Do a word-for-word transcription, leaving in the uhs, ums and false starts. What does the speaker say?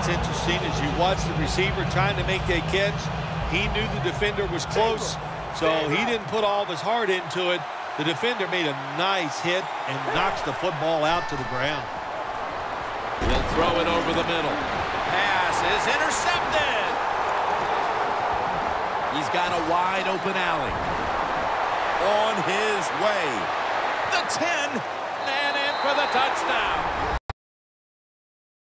it's interesting as you watch the receiver trying to make that catch. He knew the defender was close, so he didn't put all of his heart into it. The defender made a nice hit and knocks the football out to the ground. He'll throw it over the middle. Pass is intercepted. He's got a wide open alley. On his way. The ten, and in for the touchdown.